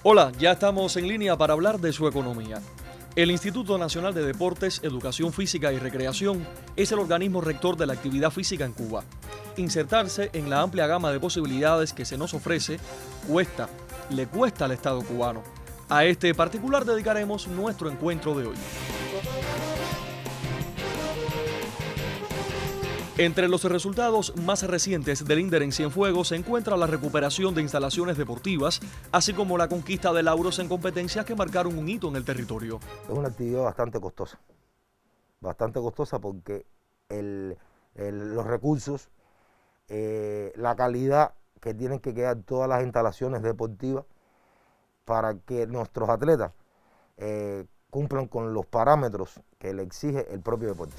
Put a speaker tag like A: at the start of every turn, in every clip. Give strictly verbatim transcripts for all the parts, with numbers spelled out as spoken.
A: Hola, ya estamos en línea para hablar de su economía. El Instituto Nacional de Deportes, Educación Física y Recreación es el organismo rector de la actividad física en Cuba. Insertarse en la amplia gama de posibilidades que se nos ofrece cuesta, le cuesta al Estado cubano. A este particular dedicaremos nuestro encuentro de hoy. Entre los resultados más recientes del INDER en Cienfuegos se encuentra la recuperación de instalaciones deportivas, así como la conquista de lauros en competencias que marcaron un hito en el territorio.
B: Es una actividad bastante costosa, bastante costosa porque el, el, los recursos, eh, la calidad que tienen que quedar todas las instalaciones deportivas para que nuestros atletas eh, cumplan con los parámetros que le exige el propio deporte.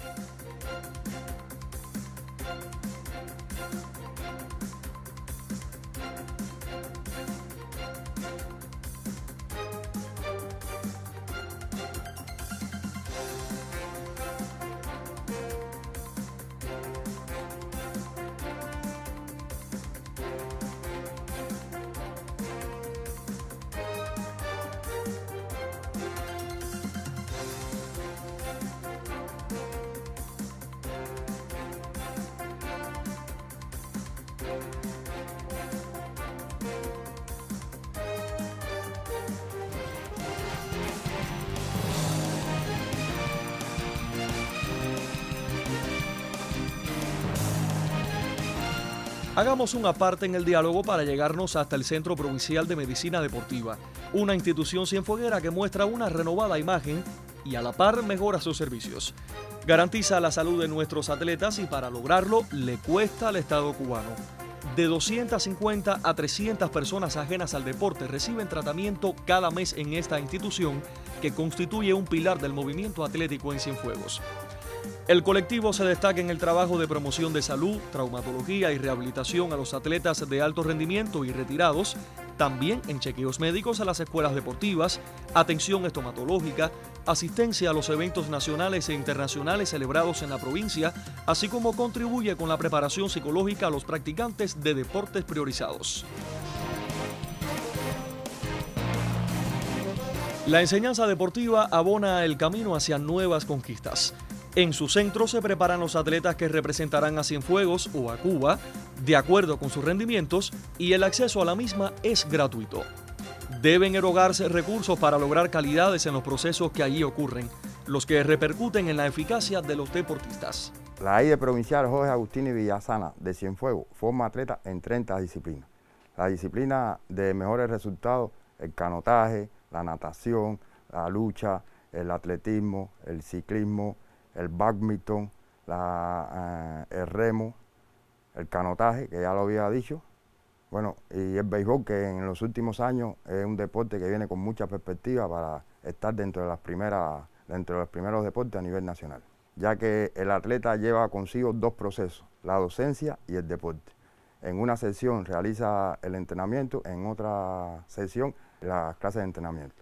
A: Hagamos una parte en el diálogo para llegarnos hasta el Centro Provincial de Medicina Deportiva, una institución cienfueguera que muestra una renovada imagen y a la par mejora sus servicios. Garantiza la salud de nuestros atletas y para lograrlo le cuesta al Estado cubano. De doscientas cincuenta a trescientas personas ajenas al deporte reciben tratamiento cada mes en esta institución que constituye un pilar del movimiento atlético en Cienfuegos. El colectivo se destaca en el trabajo de promoción de salud, traumatología y rehabilitación a los atletas de alto rendimiento y retirados, también en chequeos médicos a las escuelas deportivas, atención estomatológica, asistencia a los eventos nacionales e internacionales celebrados en la provincia, así como contribuye con la preparación psicológica a los practicantes de deportes priorizados. La enseñanza deportiva abona el camino hacia nuevas conquistas. En su centro se preparan los atletas que representarán a Cienfuegos o a Cuba, de acuerdo con sus rendimientos, y el acceso a la misma es gratuito. Deben erogarse recursos para lograr calidades en los procesos que allí ocurren, los que repercuten en la eficacia de los deportistas.
C: La A I D provincial Jorge Agustín Villasana de Cienfuegos forma atletas en treinta disciplinas. La disciplina de mejores resultados, el canotaje, la natación, la lucha, el atletismo, el ciclismo, el bádminton, la, eh, el remo, el canotaje, que ya lo había dicho, bueno, y el béisbol, que en los últimos años es un deporte que viene con mucha perspectiva para estar dentro de las primeras, dentro de los primeros deportes a nivel nacional, ya que el atleta lleva consigo dos procesos, la docencia y el deporte. En una sesión realiza el entrenamiento, en otra sesión las clases de entrenamiento.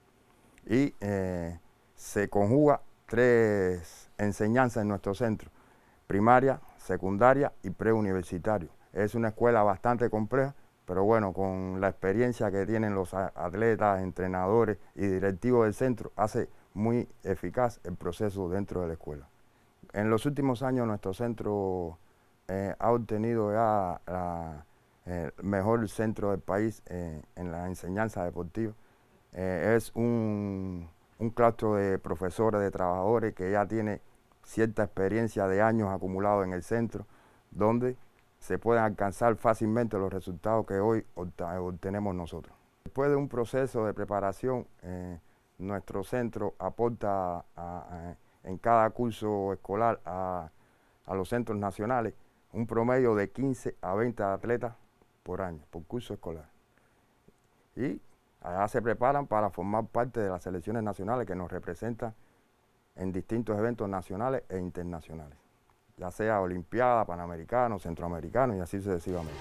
C: Y eh, se conjuga tres enseñanzas en nuestro centro, primaria, secundaria y preuniversitario. Es una escuela bastante compleja, pero bueno, con la experiencia que tienen los atletas, entrenadores y directivos del centro, hace muy eficaz el proceso dentro de la escuela. En los últimos años nuestro centro eh, ha obtenido ya la, el mejor centro del país eh, en la enseñanza deportiva. Eh, es un un claustro de profesores, de trabajadores que ya tiene cierta experiencia de años acumulados en el centro, donde se pueden alcanzar fácilmente los resultados que hoy obtenemos nosotros. Después de un proceso de preparación, eh, nuestro centro aporta a, a, en cada curso escolar a, a los centros nacionales un promedio de quince a veinte atletas por año, por curso escolar. Y allá se preparan para formar parte de las selecciones nacionales que nos representan en distintos eventos nacionales e internacionales, ya sea olimpiadas, panamericanos, centroamericanos y así sucesivamente.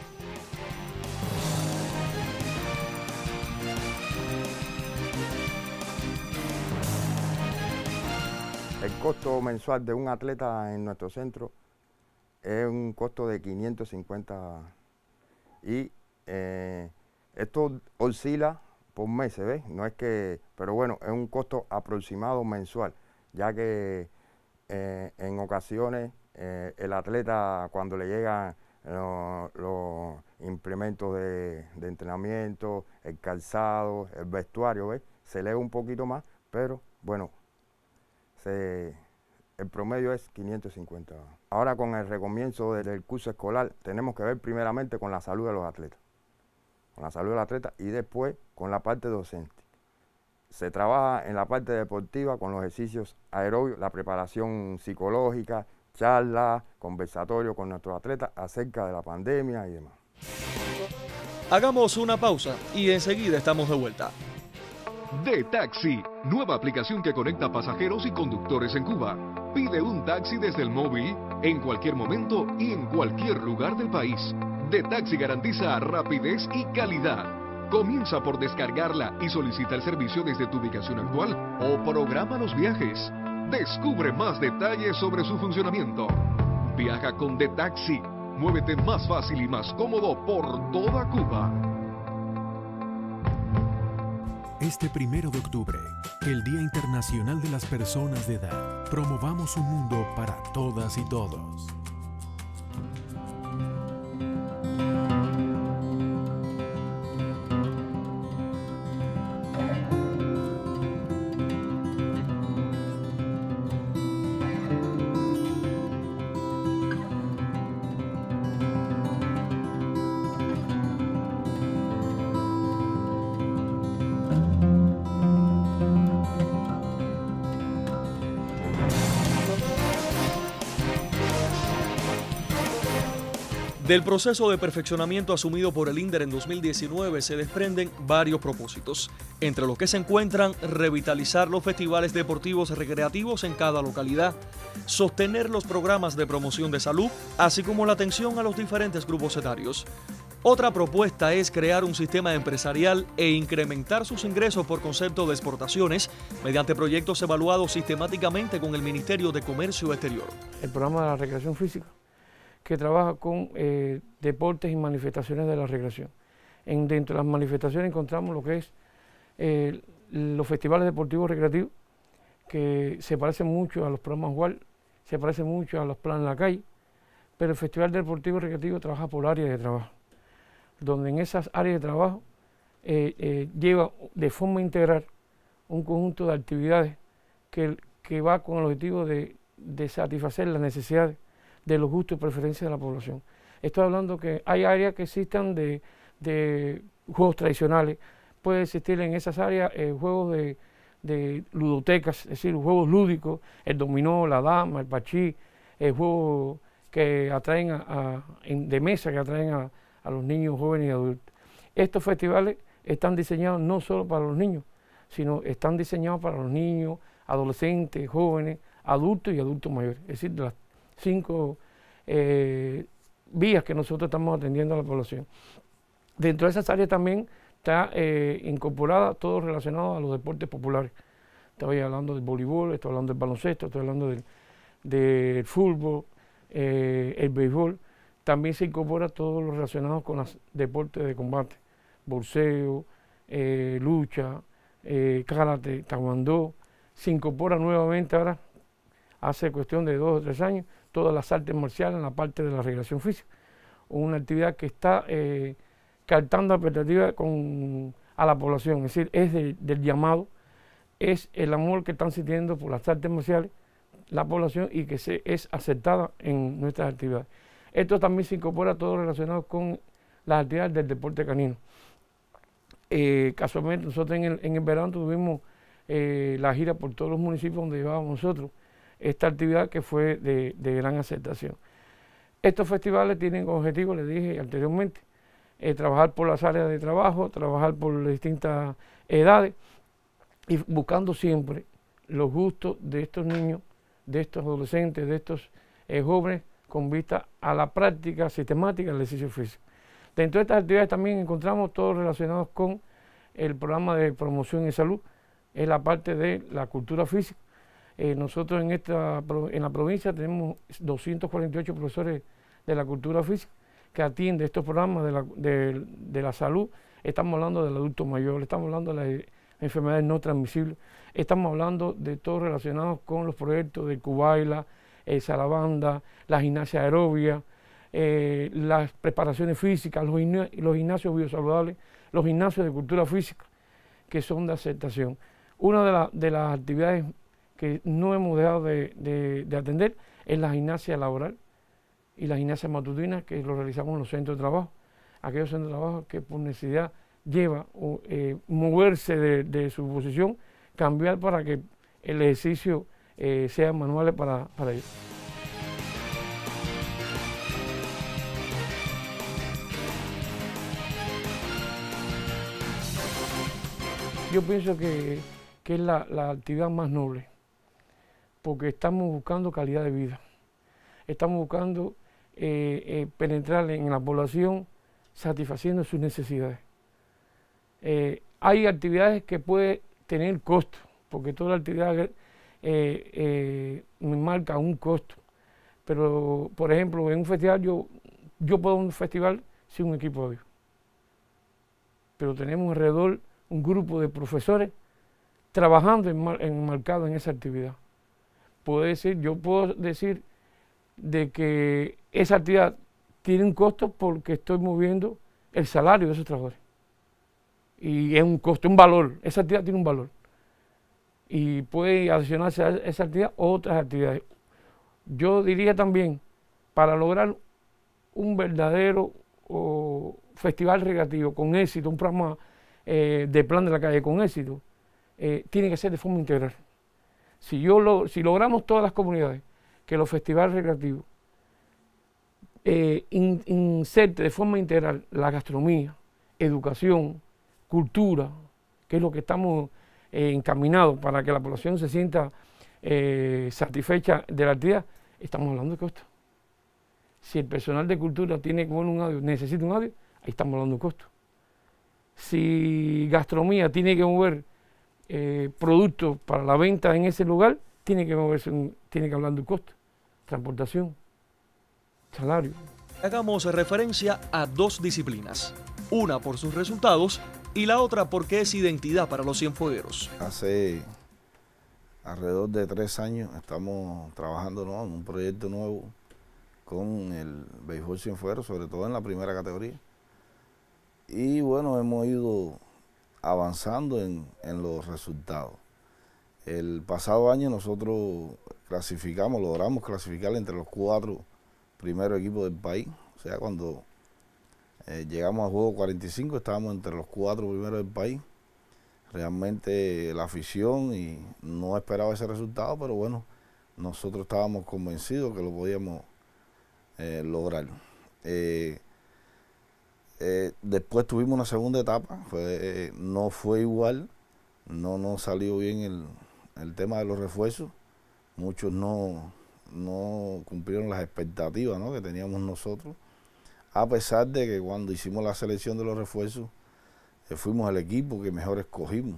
C: El costo mensual de un atleta en nuestro centro es un costo de quinientos cincuenta y eh, esto oscila por meses, ¿ves? No es que, pero bueno, es un costo aproximado mensual, ya que eh, en ocasiones eh, el atleta cuando le llegan los, los implementos de, de entrenamiento, el calzado, el vestuario, ¿ves? Se eleva un poquito más, pero bueno, se, el promedio es quinientos cincuenta. Ahora con el recomienzo del curso escolar tenemos que ver primeramente con la salud de los atletas, con la salud del atleta y después con la parte docente. Se trabaja en la parte deportiva con los ejercicios aerobios, la preparación psicológica, charlas, conversatorios con nuestros atletas acerca de la pandemia y demás.
A: Hagamos una pausa y enseguida estamos de vuelta.
D: De Taxi, nueva aplicación que conecta pasajeros y conductores en Cuba. Pide un taxi desde el móvil, en cualquier momento y en cualquier lugar del país. De Taxi garantiza rapidez y calidad. Comienza por descargarla y solicita el servicio desde tu ubicación actual o programa los viajes. Descubre más detalles sobre su funcionamiento. Viaja con The Taxi. Muévete más fácil y más cómodo por toda Cuba.
E: Este primero de octubre, el Día Internacional de las Personas de Edad. Promovamos un mundo para todas y todos.
A: Del proceso de perfeccionamiento asumido por el INDER en dos mil diecinueve se desprenden varios propósitos, entre los que se encuentran revitalizar los festivales deportivos recreativos en cada localidad, sostener los programas de promoción de salud, así como la atención a los diferentes grupos etarios. Otra propuesta es crear un sistema empresarial e incrementar sus ingresos por concepto de exportaciones mediante proyectos evaluados sistemáticamente con el Ministerio de Comercio Exterior.
F: El programa de la recreación física, que trabaja con eh, deportes y manifestaciones de la recreación. En, dentro de las manifestaciones encontramos lo que es eh, los festivales deportivos recreativos, que se parecen mucho a los programas W A L, se parecen mucho a los planes en la calle, pero el Festival Deportivo Recreativo trabaja por áreas de trabajo, donde en esas áreas de trabajo eh, eh, lleva de forma integral un conjunto de actividades que, que va con el objetivo de, de satisfacer las necesidades de los gustos y preferencias de la población. Estoy hablando que hay áreas que existan de, de juegos tradicionales, puede existir en esas áreas eh, juegos de, de ludotecas, es decir, juegos lúdicos, el dominó, la dama, el pachí, eh, juegos que atraen a, a, en, de mesa, que atraen a, a los niños, jóvenes y adultos. Estos festivales están diseñados no solo para los niños, sino están diseñados para los niños, adolescentes, jóvenes, adultos y adultos mayores, es decir, de las cinco eh, vías que nosotros estamos atendiendo a la población. Dentro de esas áreas también está eh, incorporada todo relacionado a los deportes populares. Estoy hablando del voleibol, estoy hablando del baloncesto, estoy hablando del, del fútbol, eh, el béisbol. También se incorpora todo lo relacionado con los deportes de combate, boxeo, eh, lucha, eh, karate, taekwondo. Se incorpora nuevamente ahora, hace cuestión de dos o tres años, todas las artes marciales en la parte de la recreación física. Una actividad que está eh, captando expectativas con, a la población, es decir, es de, del llamado, es el amor que están sintiendo por las artes marciales la población y que se, es aceptada en nuestras actividades. Esto también se incorpora todo relacionado con las actividades del deporte canino. Eh, casualmente nosotros en el, en el verano tuvimos eh, la gira por todos los municipios donde llevábamos nosotros esta actividad que fue de, de gran aceptación. Estos festivales tienen como objetivo, les dije anteriormente, eh, trabajar por las áreas de trabajo, trabajar por las distintas edades y buscando siempre los gustos de estos niños, de estos adolescentes, de estos eh, jóvenes con vista a la práctica sistemática del ejercicio físico. Dentro de estas actividades también encontramos todos relacionados con el programa de promoción y salud, es la parte de la cultura física. Eh, nosotros en, esta, en la provincia tenemos doscientos cuarenta y ocho profesores de la cultura física que atienden estos programas de la, de, de la salud estamos hablando del adulto mayor, estamos hablando de las enfermedades no transmisibles, estamos hablando de todo relacionado con los proyectos de Cubaila, eh, Salabanda, la gimnasia aerobia, eh, las preparaciones físicas, los, los gimnasios biosaludables, los gimnasios de cultura física, que son de aceptación. Una de, la, de las actividades que no hemos dejado de, de, de atender es la gimnasia laboral y la gimnasia matutina, que lo realizamos en los centros de trabajo, aquellos centros de trabajo que por necesidad lleva eh, moverse de, de su posición, cambiar para que el ejercicio eh, sea manual para, para ellos. Yo pienso que, que es la, la actividad más noble, porque estamos buscando calidad de vida, estamos buscando eh, eh, penetrar en la población satisfaciendo sus necesidades. Eh, hay actividades que pueden tener costo, porque toda actividad eh, eh, me marca un costo, pero por ejemplo en un festival yo, yo puedo un festival sin un equipo de audio, pero tenemos alrededor un grupo de profesores trabajando enmarcado en esa actividad. Puedo decir, yo puedo decir de que esa actividad tiene un costo porque estoy moviendo el salario de esos trabajadores. Y es un costo, un valor, esa actividad tiene un valor. Y puede adicionarse a esa actividad otras actividades. Yo diría también, para lograr un verdadero oh, festival recreativo con éxito, un programa eh, de plan de la calle con éxito, eh, tiene que ser de forma integral. Si, yo lo, si logramos todas las comunidades que los festivales recreativos eh, in, inserte de forma integral la gastronomía, educación, cultura, que es lo que estamos eh, encaminados para que la población se sienta eh, satisfecha de la actividad, estamos hablando de costo. Si el personal de cultura tiene que poner un audio, necesita un audio, ahí estamos hablando de costo. Si gastronomía tiene que mover eh, productos para la venta en ese lugar, tiene que moverse, un, tiene que hablar de un costo, transportación, salario.
A: Hagamos referencia a dos disciplinas, una por sus resultados y la otra porque es identidad para los cienfuegueros.
B: Hace alrededor de tres años estamos trabajando, ¿no?, en un proyecto nuevo con el béisbol cienfuegero, sobre todo en la primera categoría. Y bueno, hemos ido avanzando en, en los resultados. El pasado año nosotros clasificamos, logramos clasificar entre los cuatro primeros equipos del país. O sea, cuando eh, llegamos al juego cuarenta y cinco estábamos entre los cuatro primeros del país. Realmente la afición y no esperaba ese resultado, pero bueno, nosotros estábamos convencidos que lo podíamos eh, lograr. Eh, eh, después tuvimos una segunda etapa, fue, eh, no fue igual, no nos salió bien el, el tema de los refuerzos, muchos no, no cumplieron las expectativas, ¿no?, que teníamos nosotros, a pesar de que cuando hicimos la selección de los refuerzos, eh, fuimos el equipo que mejor escogimos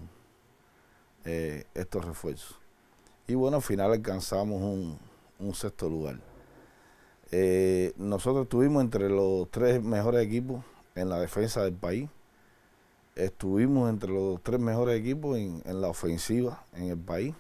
B: eh, estos refuerzos. Y bueno, al final alcanzamos un, un sexto lugar. Eh, nosotros estuvimos entre los tres mejores equipos en la defensa del país, estuvimos entre los tres mejores equipos en, en la ofensiva en el país,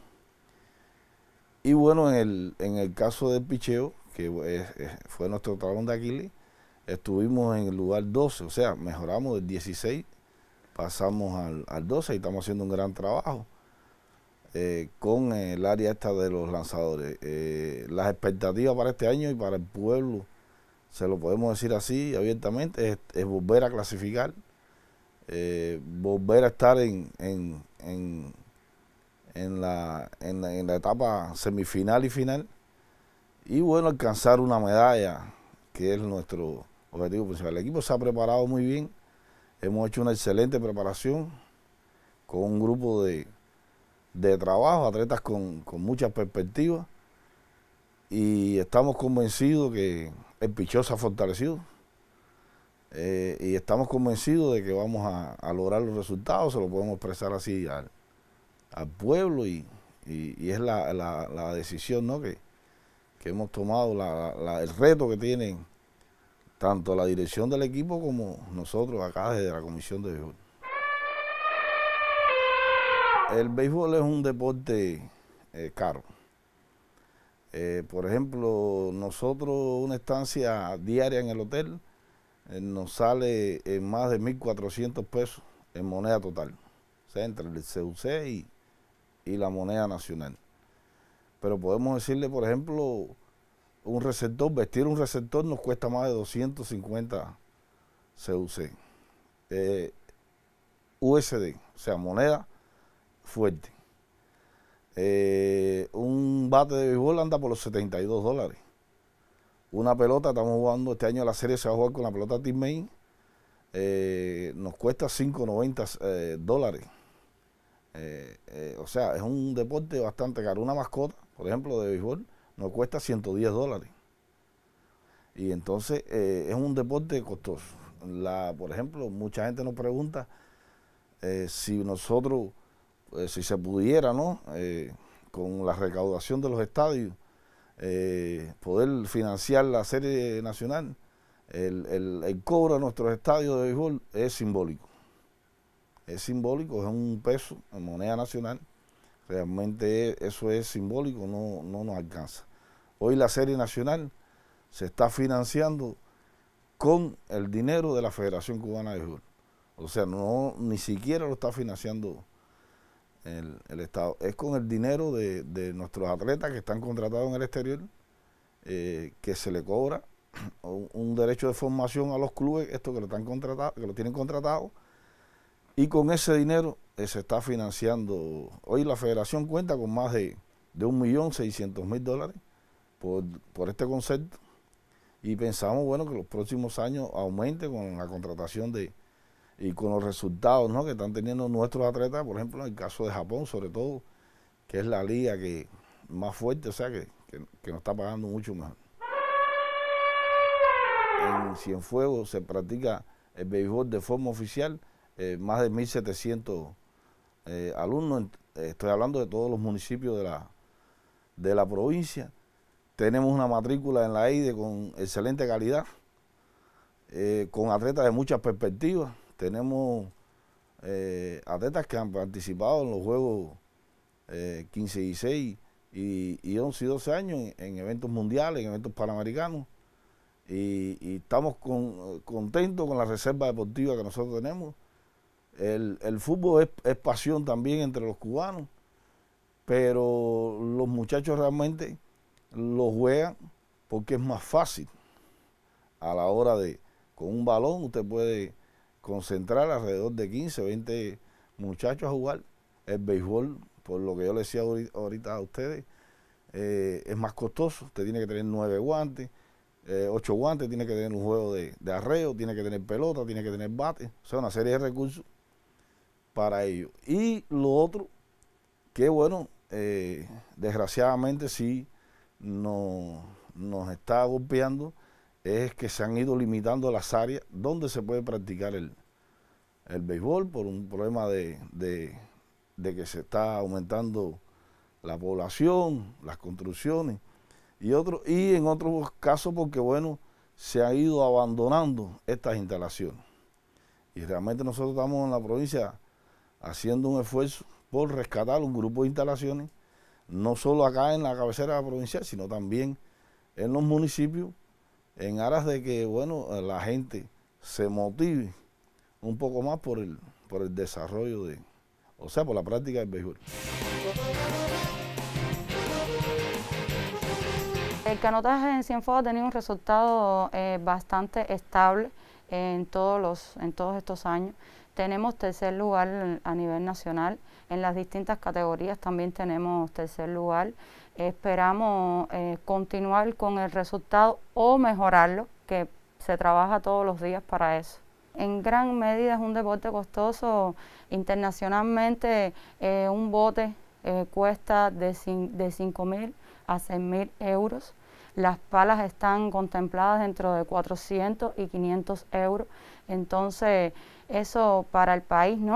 B: y bueno, en el, en el caso del picheo, que es, es, fue nuestro talón de Aquiles, estuvimos en el lugar doce, o sea, mejoramos del dieciséis, pasamos al, al doce y estamos haciendo un gran trabajo eh, con el área esta de los lanzadores. Eh, las expectativas para este año y para el pueblo, se lo podemos decir así abiertamente, es, es volver a clasificar, eh, volver a estar en, en, en, en, la, en, la, en la etapa semifinal y final, y bueno, alcanzar una medalla, que es nuestro objetivo principal. El equipo se ha preparado muy bien, hemos hecho una excelente preparación con un grupo de, de trabajo, atletas con, con muchas perspectivas, y estamos convencidos que el picheo se ha fortalecido eh, y estamos convencidos de que vamos a, a lograr los resultados, se lo podemos expresar así al, al pueblo, y, y, y es la, la, la decisión, ¿no?, que, que hemos tomado, la, la, el reto que tienen
G: tanto la dirección del equipo como nosotros acá desde la Comisión de Béisbol. El béisbol es un deporte eh, caro. Eh, por ejemplo, nosotros una estancia diaria en el hotel eh, nos sale en más de mil cuatrocientos pesos en moneda total, o sea, entre el C U C y, y la moneda nacional. Pero podemos decirle, por ejemplo, un receptor, vestir un receptor nos cuesta más de doscientos cincuenta C U C. Eh, U S D, o sea, moneda fuerte. Eh, un bate de béisbol anda por los setenta y dos dólares. Una pelota, estamos jugando este año la serie, se va a jugar con la pelota Team Main, eh, nos cuesta cinco noventa eh, dólares. Eh, eh, o sea, es un deporte bastante caro. Una mascota, por ejemplo, de béisbol, nos cuesta ciento diez dólares. Y entonces eh, es un deporte costoso. La, por ejemplo, mucha gente nos pregunta eh, si nosotros, eh, si se pudiera, ¿no? Eh, con la recaudación de los estadios, eh, poder financiar la serie nacional. El, el, el cobro de nuestros estadios de béisbol es simbólico. Es simbólico, es un peso en moneda nacional. Realmente eso es simbólico, no, no nos alcanza. Hoy la serie nacional se está financiando con el dinero de la Federación Cubana de Béisbol. O sea, no, ni siquiera lo está financiando el, el Estado. Es con el dinero de, de nuestros atletas que están contratados en el exterior, eh, que se le cobra un, un derecho de formación a los clubes, estos que lo, están contratados, que lo tienen contratado, y con ese dinero eh, se está financiando. Hoy la Federación cuenta con más de, de un millón seiscientos mil dólares por, por este concepto. Y pensamos, bueno, que los próximos años aumente con la contratación de y con los resultados, ¿no?, que están teniendo nuestros atletas, por ejemplo, en el caso de Japón, sobre todo, que es la liga que más fuerte, o sea, que, que, que nos está pagando mucho mejor. En Cienfuegos se practica el béisbol de forma oficial, eh, más de mil setecientos eh, alumnos, eh, estoy hablando de todos los municipios de la, de la provincia. Tenemos una matrícula en la E I D E con excelente calidad, eh, con atletas de muchas perspectivas. Tenemos eh, atletas que han participado en los Juegos eh, quince y dieciséis y, y once y doce años en, en eventos mundiales, en eventos panamericanos. Y, y estamos con, contentos con la reserva deportiva que nosotros tenemos. El, el fútbol es, es pasión también entre los cubanos, pero los muchachos realmente lo juegan porque es más fácil. A la hora de, con un balón, usted puede concentrar alrededor de quince, veinte muchachos a jugar. El béisbol, por lo que yo le decía ahorita a ustedes, eh, es más costoso. Usted tiene que tener nueve guantes, eh, ocho guantes, tiene que tener un juego de, de arreo, tiene que tener pelota, tiene que tener bate. O sea, una serie de recursos para ello. Y lo otro, que bueno, eh, desgraciadamente sí no, nos está golpeando, es que se han ido limitando las áreas donde se puede practicar el, el béisbol por un problema de, de, de que se está aumentando la población, las construcciones y, otro, y en otros casos porque, bueno, se han ido abandonando estas instalaciones. Y realmente nosotros estamos en la provincia haciendo un esfuerzo por rescatar un grupo de instalaciones, no solo acá en la cabecera provincial, sino también en los municipios, en aras de que, bueno, la gente se motive un poco más por el, por el desarrollo de, o sea, por la práctica del béisbol.
H: El canotaje en Cienfuegos ha tenido un resultado eh, bastante estable en todos, los, en todos estos años. Tenemos tercer lugar a nivel nacional, en las distintas categorías también tenemos tercer lugar. Esperamos eh, continuar con el resultado o mejorarlo, que se trabaja todos los días para eso. En gran medida es un deporte costoso. Internacionalmente eh, un bote eh, cuesta de, de cinco mil a seis mil euros. Las palas están contempladas dentro de cuatrocientos y quinientos euros. Entonces eso para el país, ¿no?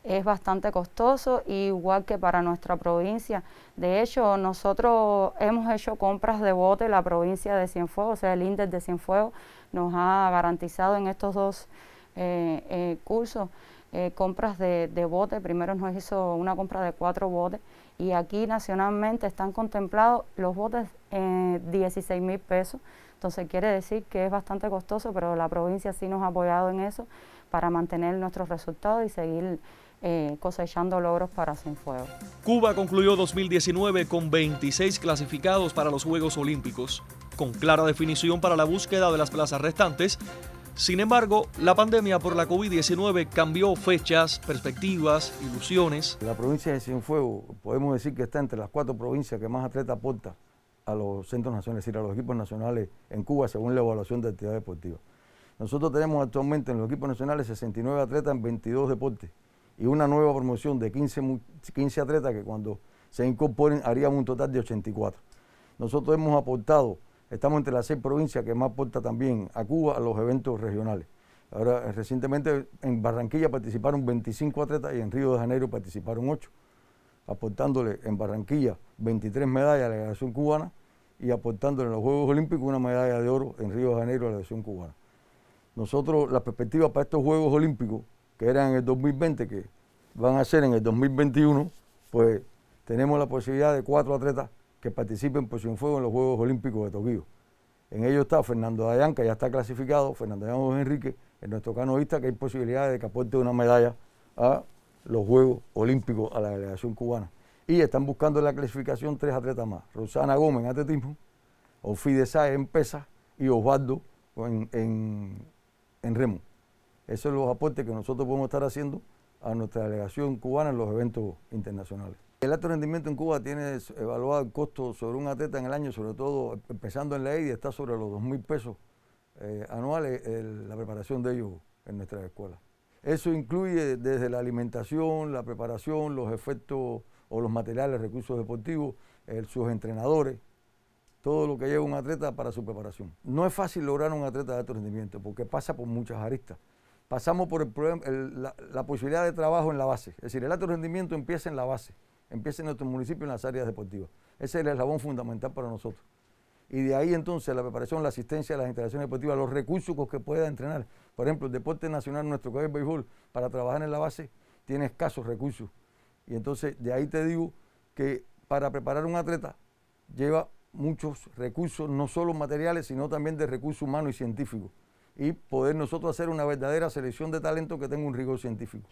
H: es bastante costoso, igual que para nuestra provincia. De hecho, nosotros hemos hecho compras de bote, la provincia de Cienfuegos, o sea, el índice de Cienfuegos nos ha garantizado en estos dos eh, eh, cursos eh, compras de, de bote. Primero nos hizo una compra de cuatro botes y aquí nacionalmente están contemplados los botes en eh, dieciséis mil pesos. Entonces quiere decir que es bastante costoso, pero la provincia sí nos ha apoyado en eso para mantener nuestros resultados y seguir Eh, cosechando logros para Cienfuegos.
A: Cuba concluyó dos mil diecinueve con veintiséis clasificados para los Juegos Olímpicos, con clara definición para la búsqueda de las plazas restantes. Sin embargo, la pandemia por la COVID diecinueve cambió fechas, perspectivas, ilusiones.
I: La provincia de Cienfuegos podemos decir que está entre las cuatro provincias que más atletas aporta a los centros nacionales, es decir, a los equipos nacionales en Cuba según la evaluación de actividad deportiva. Nosotros tenemos actualmente en los equipos nacionales sesenta y nueve atletas en veintidós deportes y una nueva promoción de quince, quince atletas que cuando se incorporen haríamos un total de ochenta y cuatro. Nosotros hemos aportado, estamos entre las seis provincias que más aporta también a Cuba a los eventos regionales. Ahora, recientemente en Barranquilla participaron veinticinco atletas y en Río de Janeiro participaron ocho, aportándole en Barranquilla veintitrés medallas a la delegación cubana y aportándole en los Juegos Olímpicos una medalla de oro en Río de Janeiro a la delegación cubana. Nosotros, la perspectiva para estos Juegos Olímpicos, que eran en el dos mil veinte, que van a ser en el dos mil veintiuno, pues tenemos la posibilidad de cuatro atletas que participen por Cienfuegos en los Juegos Olímpicos de Tokio. En ellos está Fernando Dayan, que ya está clasificado, Fernando Dayan Enrique, en nuestro canoísta, que hay posibilidades de que aporte una medalla a los Juegos Olímpicos a la delegación cubana. Y están buscando en la clasificación tres atletas más, Rosana Gómez en atletismo, Ofide Sáez en pesa y Osvaldo en, en, en remo. Esos son los aportes que nosotros podemos estar haciendo a nuestra delegación cubana en los eventos internacionales. El alto rendimiento en Cuba tiene evaluado el costo sobre un atleta en el año, sobre todo empezando en la E I D, está sobre los dos mil pesos eh, anuales el, la preparación de ellos en nuestras escuelas. Eso incluye desde la alimentación, la preparación, los efectos o los materiales, recursos deportivos, eh, sus entrenadores, todo lo que lleva un atleta para su preparación. No es fácil lograr un atleta de alto rendimiento porque pasa por muchas aristas. Pasamos por el problema, el, la, la posibilidad de trabajo en la base. Es decir, el alto rendimiento empieza en la base, empieza en nuestro municipio en las áreas deportivas. Ese es el eslabón fundamental para nosotros. Y de ahí entonces la preparación, la asistencia a las instalaciones deportivas, los recursos con que pueda entrenar. Por ejemplo, el deporte nacional nuestro, que es el béisbol, para trabajar en la base, tiene escasos recursos. Y entonces de ahí te digo que para preparar un atleta lleva muchos recursos, no solo materiales, sino también de recursos humanos y científicos. Y poder nosotros hacer una verdadera selección de talento que tenga un rigor científico.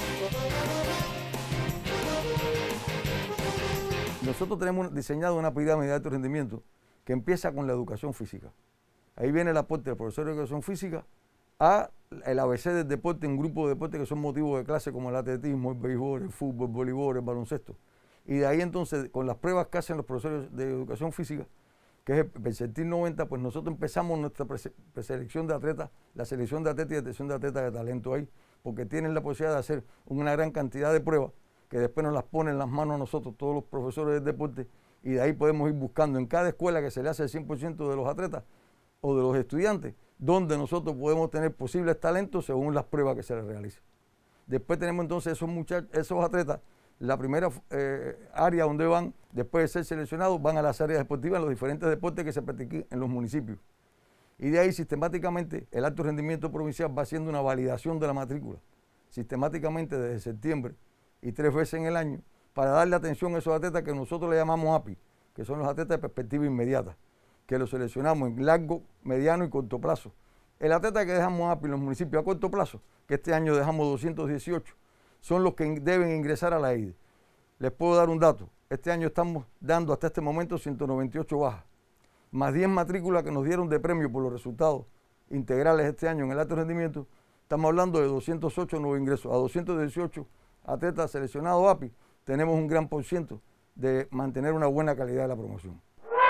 I: Nosotros tenemos diseñado una pirámide de alto rendimiento que empieza con la educación física. Ahí viene el aporte del profesor de educación física a el A B C del deporte, un grupo de deportes que son motivos de clase como el atletismo, el béisbol, el fútbol, el voleibol, el baloncesto. Y de ahí entonces, con las pruebas que hacen los profesores de educación física, que es el percentil noventa, pues nosotros empezamos nuestra preselección de atletas, la selección de atletas y detección de atletas de talento ahí, porque tienen la posibilidad de hacer una gran cantidad de pruebas que después nos las ponen en las manos a nosotros, todos los profesores del deporte, y de ahí podemos ir buscando en cada escuela que se le hace el cien por ciento de los atletas o de los estudiantes, donde nosotros podemos tener posibles talentos según las pruebas que se les realicen. Después tenemos entonces esos, muchachos, esos atletas, la primera eh, área donde van, después de ser seleccionados, van a las áreas deportivas en los diferentes deportes que se practiquen en los municipios. Y de ahí sistemáticamente el alto rendimiento provincial va haciendo una validación de la matrícula, sistemáticamente desde septiembre y tres veces en el año, para darle atención a esos atletas que nosotros le llamamos A P I, que son los atletas de perspectiva inmediata, que los seleccionamos en largo, mediano y corto plazo. El atleta que dejamos A P I en los municipios a corto plazo, que este año dejamos doscientos dieciocho, son los que deben ingresar a la E I D E. Les puedo dar un dato, este año estamos dando hasta este momento ciento noventa y ocho bajas, más diez matrículas que nos dieron de premio por los resultados integrales este año en el alto rendimiento, estamos hablando de doscientos ocho nuevos ingresos, a doscientos dieciocho atletas seleccionados A P I, tenemos un gran por ciento de mantener una buena calidad de la promoción.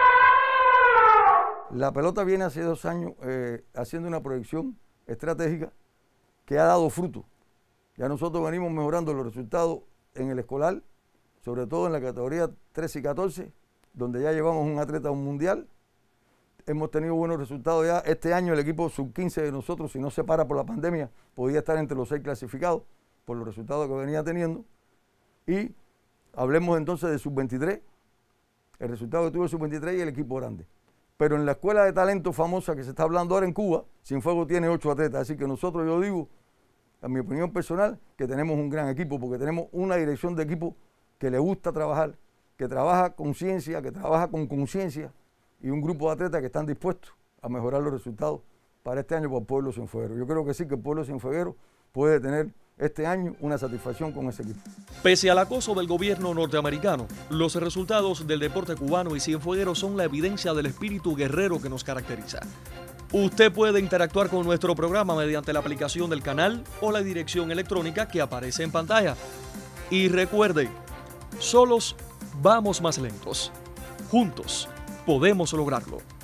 I: La pelota viene hace dos años eh, haciendo una proyección estratégica que ha dado fruto. Ya nosotros venimos mejorando los resultados en el escolar, sobre todo en la categoría trece y catorce, donde ya llevamos un atleta a un mundial. Hemos tenido buenos resultados ya. Este año el equipo sub quince de nosotros, si no se para por la pandemia, podía estar entre los seis clasificados. por los resultados que venía teniendo. Y hablemos entonces de sub veintitrés, el resultado que tuvo el sub veintitrés y el equipo grande. Pero en la escuela de talento famosa que se está hablando ahora en Cuba, Cienfuegos tiene ocho atletas. Así que nosotros, yo digo, en mi opinión personal, que tenemos un gran equipo, porque tenemos una dirección de equipo que le gusta trabajar, que trabaja con ciencia, que trabaja con conciencia, y un grupo de atletas que están dispuestos a mejorar los resultados para este año por el pueblo cienfueguero. Yo creo que sí, que el pueblo cienfueguero puede tener este año una satisfacción con ese equipo.
A: Pese al acoso del gobierno norteamericano, los resultados del deporte cubano y cienfueguero son la evidencia del espíritu guerrero que nos caracteriza. Usted puede interactuar con nuestro programa mediante la aplicación del canal o la dirección electrónica que aparece en pantalla. Y recuerde, solos vamos más lentos. Juntos podemos lograrlo.